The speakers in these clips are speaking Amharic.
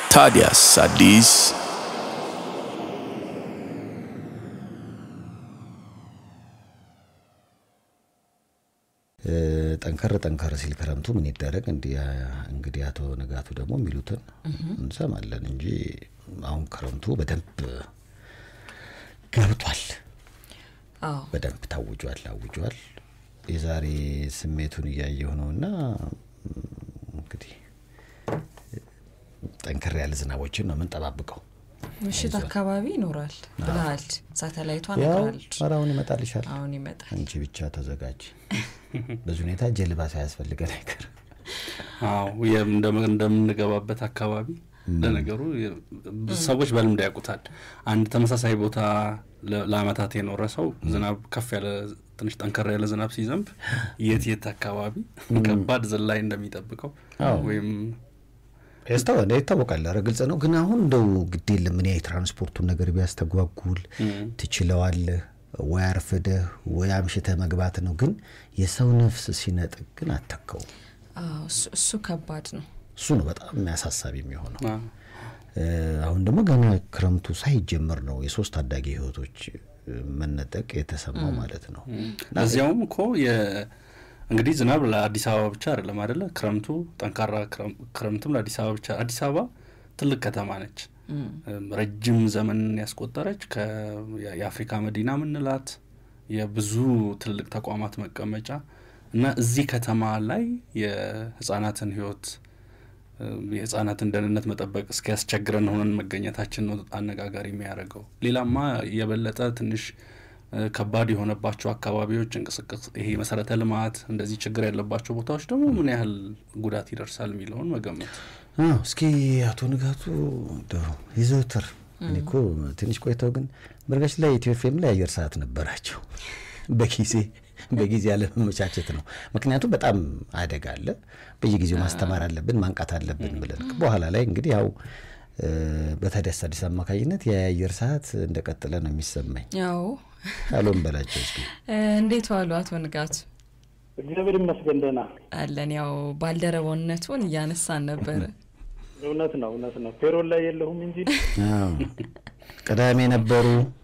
ታዲያስ አዲስ ጠንከር ሲል ክረምቱ ምን ይደረግ እንግዲህ አቶ ንጋቱ ደግሞ የሚሉትን እንሰማለን እንጂ አሁን ክረምቱ በደንብ ገብቷል። በደንብ ታውጇል የዛሬ ስሜቱን ያየው ነውና እንግዲህ ጠንከር ያለ ዝናቦችን ነው የምንጠባበቀው። ምሽት አካባቢ ይኖራል ብለሃል። ሳተላይቷ ነግራለች። አሁን ይመጣልሻል። አሁን ይመጣል። አንቺ ብቻ ተዘጋጅ። በዙኔታ ጀልባ ሳያስፈልገን አይቀር። እንደምንገባበት አካባቢ ለነገሩ ሰዎች በልምድ ያውቁታል። አንድ ተመሳሳይ ቦታ ለአመታት የኖረ ሰው ዝናብ ከፍ ያለ ትንሽ ጠንከር ያለ ዝናብ ሲዘንብ የት አካባቢ ከባድ ዝላይ እንደሚጠብቀው ወይም ይታወቃል። ግልጽ ነው። ግን አሁን እንደው ግድ የለም ምን የትራንስፖርቱን ነገር ቢያስተጓጉል ትችለዋለህ ወይ አርፈደህ ወይ አምሽተህ መግባት ነው። ግን የሰው ነፍስ ሲነጥቅ ግን አተከው እሱ ከባድ ነው። እሱ ነው በጣም የሚያሳሳብ የሚሆነው። አሁን ደግሞ ገና ክረምቱ ሳይጀምር ነው የሶስት ታዳጊ ህይወቶች መነጠቅ የተሰማው ማለት ነው። ለዚያውም እኮ እንግዲህ ዝናብ ለአዲስ አበባ ብቻ አይደለም አይደለ? ክረምቱ ጠንካራ ክረምቱም ለአዲስ አበባ ብቻ። አዲስ አበባ ትልቅ ከተማ ነች። ረጅም ዘመን ያስቆጠረች የአፍሪካ መዲና ምንላት የብዙ ትልቅ ተቋማት መቀመጫ እና እዚህ ከተማ ላይ የህፃናትን ህይወት የህፃናትን ደህንነት መጠበቅ እስኪያስቸግረን ሆነን መገኘታችን ነው አነጋጋሪ የሚያደርገው። ሌላማ የበለጠ ትንሽ ከባድ የሆነባቸው አካባቢዎች እንቅስቃሴ ይሄ መሰረተ ልማት እንደዚህ ችግር ያለባቸው ቦታዎች ደግሞ ምን ያህል ጉዳት ይደርሳል የሚለውን መገመት። እስኪ አቶ ንጋቱ ይዘውትር እኔኮ ትንሽ ቆይተው ግን በርጋሽ ላይ ኢትዮፌም ላይ አየር ሰዓት ነበራቸው። በጊዜ ያለ መቻቸት ነው። ምክንያቱም በጣም አደጋ አለ። በየጊዜው ማስተማር አለብን ማንቃት አለብን ብለን በኋላ ላይ እንግዲህ ያው በታዲያስ አዲስ አማካኝነት የአየር ሰዓት እንደቀጠለ ነው የሚሰማኝ። አሎም በላቸው እስኪ እንዴት ዋሉ አቶ ንጋቱ? እግዚአብሔር ይመስገን ደህና አለን። ያው ባልደረቦነቱን ያነሳን ነበር። እውነት ነው ፔሮል ላይ የለሁም እንጂ ቀዳሚ ነበሩ።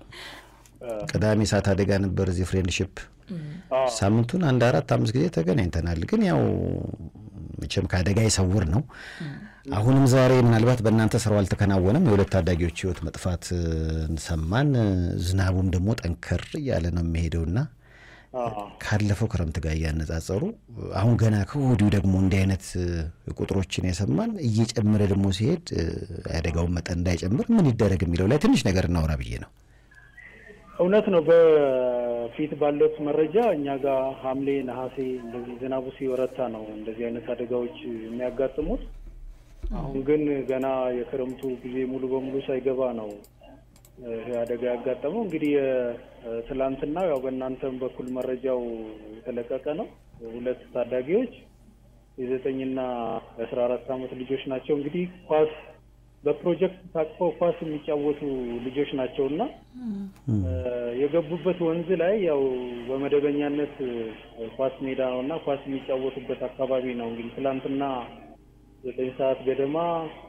ቀዳሚ ሰዓት አደጋ ነበር እዚህ ፍሬንድሺፕ ሳምንቱን 1-4-5 ጊዜ ተገናኝተናል። ግን ያው መቼም ካደጋ ይሰውር ነው። አሁንም ዛሬ ምናልባት በእናንተ ስራው አልተከናወነም። የሁለት ታዳጊዎች ህይወት መጥፋት እንሰማን። ዝናቡም ደግሞ ጠንከር ያለ ነው የሚሄደውና ካለፈው ክረምት ጋር ያነጻጸሩ አሁን ገና ከወዲሁ ደግሞ እንዲህ አይነት ቁጥሮችን የሰማን እየጨመረ ደግሞ ሲሄድ አደጋው መጠን እንዳይጨምር ምን ይደረግ የሚለው ላይ ትንሽ ነገር እናወራ ብዬ ነው። እውነት ነው። በፊት ባለው መረጃ እኛ ጋር ሐምሌ ነሐሴ እንደዚህ ዝናቡ ሲወረታ ነው እንደዚህ አይነት አደጋዎች የሚያጋጥሙት። አሁን ግን ገና የክረምቱ ጊዜ ሙሉ በሙሉ ሳይገባ ነው ይሄ አደጋ ያጋጠመው። እንግዲህ ትላንትና ያው በእናንተም በኩል መረጃው የተለቀቀ ነው። ሁለት ታዳጊዎች የ9 እና 14 አመት ልጆች ናቸው። እንግዲህ ኳስ በፕሮጀክት ታቅፈው ኳስ የሚጫወቱ ልጆች ናቸውና የገቡበት ወንዝ ላይ ያው በመደበኛነት ኳስ ሜዳ ነውና ኳስ የሚጫወቱበት አካባቢ ነው። እንግዲህ ትላንትና 9 ሰዓት ገደማ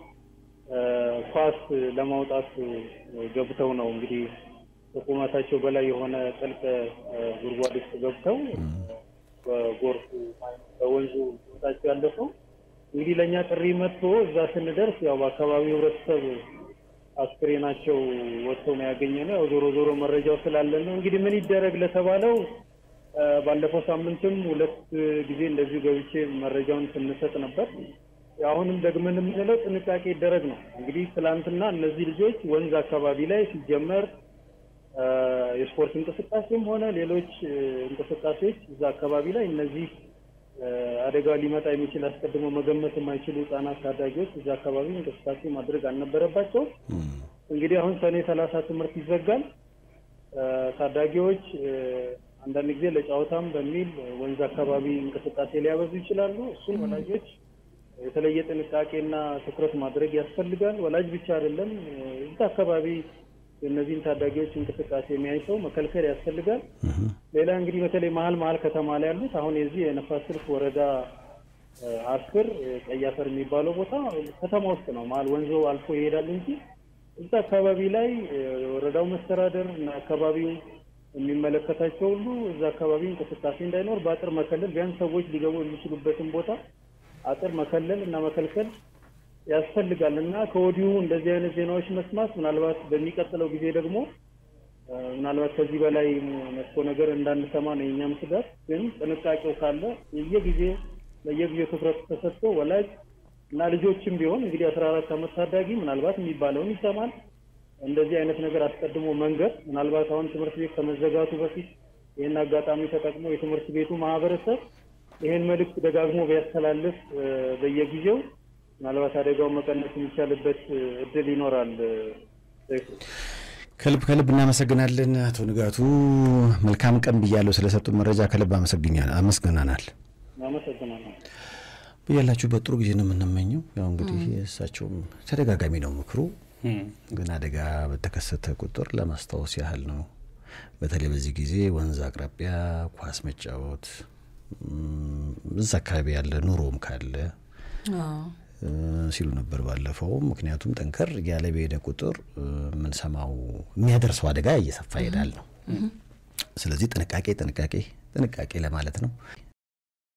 ኳስ ለማውጣት ገብተው ነው እንግዲህ ከቁመታቸው በላይ የሆነ ጥልቅ ጉድጓድ ውስጥ ገብተው በጎርፍ በወንዙ ወጣቸው ያለፈው። እንግዲህ ለኛ ጥሪ መጥቶ እዛ ስንደርስ ያው በአካባቢው ህብረተሰብ አስክሬናቸው ወጥቶ ነው ያገኘነው። ያው ዞሮ መረጃው ስላለን ነው። እንግዲህ ምን ይደረግ ለተባለው ባለፈው ሳምንትም 2 ጊዜ እንደዚህ ገብቼ መረጃውን ስንሰጥ ነበር። አሁንም ደግመን የምንለው ጥንቃቄ ይደረግ ነው። እንግዲህ ትላንትና እነዚህ ልጆች ወንዝ አካባቢ ላይ ሲጀመር የስፖርት እንቅስቃሴም ሆነ ሌሎች እንቅስቃሴዎች እዛ አካባቢ ላይ እነዚህ አደጋ ሊመጣ የሚችል አስቀድሞ መገመት የማይችሉ ህፃናት ታዳጊዎች እዛ አካባቢ እንቅስቃሴ ማድረግ አልነበረባቸው። እንግዲህ አሁን ሰኔ 30 ትምህርት ይዘጋል። ታዳጊዎች አንዳንድ ጊዜ ለጫወታም በሚል ወንዝ አካባቢ እንቅስቃሴ ሊያበዙ ይችላሉ። እሱን ወላጆች የተለየ ጥንቃቄና ትኩረት ማድረግ ያስፈልጋል። ወላጅ ብቻ አይደለም እዛ አካባቢ እነዚህን ታዳጊዎች እንቅስቃሴ የሚያይሰው መከልከል ያስፈልጋል። ሌላ እንግዲህ በተለይ መሀል ከተማ ላይ ያሉት አሁን የዚህ የነፋስ ስልክ ወረዳ 10 ቀይ አፈር የሚባለው ቦታ ከተማ ውስጥ ነው ማለት ወንዞ አልፎ ይሄዳል እንጂ እዛ አካባቢ ላይ ወረዳው መስተዳደር እና አካባቢው የሚመለከታቸው ሁሉ እዛ አካባቢ እንቅስቃሴ እንዳይኖር በአጥር መከለል ቢያንስ ሰዎች ሊገቡ የሚችሉበትን ቦታ አጥር መከለል እና መከልከል ያስፈልጋልና ከወዲሁ እንደዚህ አይነት ዜናዎች መስማት ምናልባት በሚቀጥለው ጊዜ ደግሞ ምናልባት ከዚህ በላይ መጥፎ ነገር እንዳንሰማ ነው የኛም ስጋት። ግን ጥንቃቄው ካለ በየጊዜው ትኩረት ተሰጥቶ ወላጅ እና ልጆችም ቢሆን እንግዲህ 14 ዓመት ታዳጊ ምናልባት የሚባለውን ይሰማል። እንደዚህ አይነት ነገር አስቀድሞ መንገር ምናልባት አሁን ትምህርት ቤት ከመዘጋቱ በፊት ይሄን አጋጣሚ ተጠቅሞ የትምህርት ቤቱ ማህበረሰብ ይሄን መልእክት ደጋግሞ ቢያስተላልፍ በየጊዜው ምናልባት አደጋውን መቀነስ የሚቻልበት እድል ይኖራል። ከልብ እናመሰግናለን አቶ ንጋቱ። መልካም ቀን ብያለሁ ስለሰጡ መረጃ ከልብ አመስግናናል። በያላችሁበት ጥሩ ጊዜ ነው የምንመኘው። ያው እንግዲህ እሳቸውም ተደጋጋሚ ነው ምክሩ፣ ግን አደጋ በተከሰተ ቁጥር ለማስታወስ ያህል ነው። በተለይ በዚህ ጊዜ ወንዝ አቅራቢያ ኳስ መጫወት እዛ አካባቢ ያለ ኑሮም ካለ ሲሉ ነበር ባለፈው። ምክንያቱም ጠንከር ያለ በሄደ ቁጥር ምን ሰማው የሚያደርሰው አደጋ እየሰፋ ይሄዳል ነው። ስለዚህ ጥንቃቄ ለማለት ነው።